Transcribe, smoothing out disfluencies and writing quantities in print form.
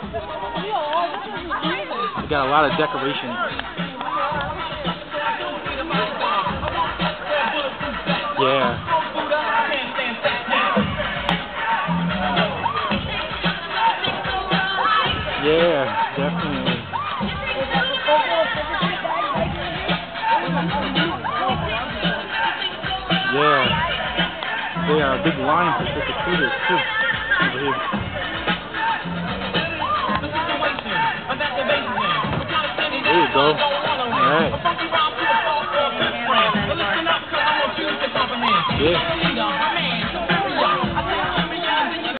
We got a lot of decorations. Yeah. Yeah, definitely. Yeah. They are a big line for trick-or-treaters too. Over here. There you go. Alright. Yeah.